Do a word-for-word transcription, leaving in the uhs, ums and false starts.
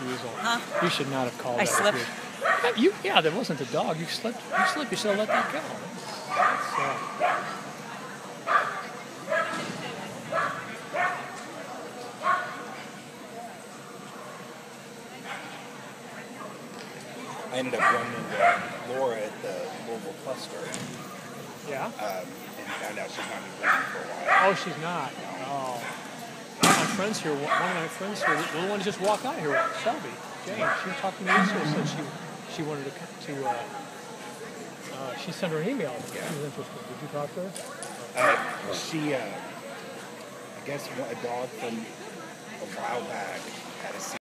refusal. Huh? You should not have called I that slipped. refusal. Uh, You, yeah, that wasn't the dog. You slipped. You slipped. You should have let that go. That's, uh, I ended up running into Laura at the Louisville cluster, yeah. um, and found out she's not been working for a while. Oh, she's not. Oh. My friends here, one of my friends here, the one who just walked out here, Shelby, Jane, she was talking to me yesterday, said she, she wanted to, to uh, uh, she sent her an email. Yeah. She was interested. Did you talk to her? Uh, she, uh, I guess, a dog from a while back had a